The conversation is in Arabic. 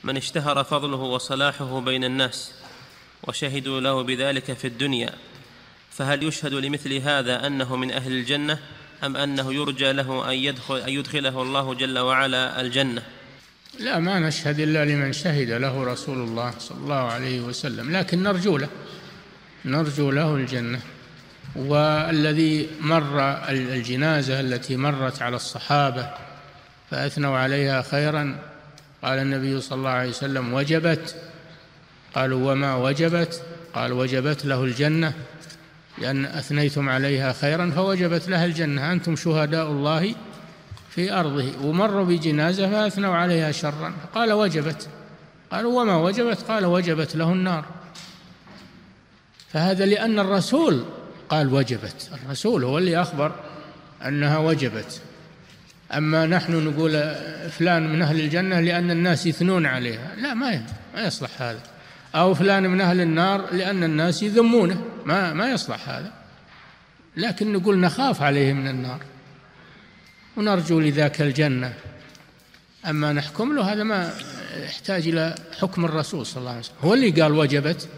من اشتهر فضله وصلاحه بين الناس وشهدوا له بذلك في الدنيا، فهل يشهد لمثل هذا أنه من أهل الجنة، أم أنه يرجى له أن يدخله الله جل وعلا الجنة؟ لا، ما نشهد إلا لمن شهد له رسول الله صلى الله عليه وسلم، لكن نرجو له الجنة. والذي مر الجنازة التي مرت على الصحابة فأثنوا عليها خيرا، قال النبي صلى الله عليه وسلم: وجبت. قالوا: وما وجبت؟ قال: وجبت له الجنة، لأن أثنيتم عليها خيرا فوجبت لها الجنة، أنتم شهداء الله في أرضه. ومروا بجنازة فأثنوا عليها شرا، قال: وجبت. قالوا: وما وجبت؟ قال: وجبت له النار. فهذا لأن الرسول قال وجبت، الرسول هو اللي أخبر أنها وجبت. أما نحن نقول فلان من أهل الجنة لأن الناس يثنون عليها، لا، ما يصلح هذا. أو فلان من أهل النار لأن الناس يذمونه، ما يصلح هذا. لكن نقول نخاف عليه من النار ونرجو لذاك الجنة. أما نحكم له، هذا ما يحتاج إلى حكم الرسول صلى الله عليه وسلم، هو اللي قال وجبت.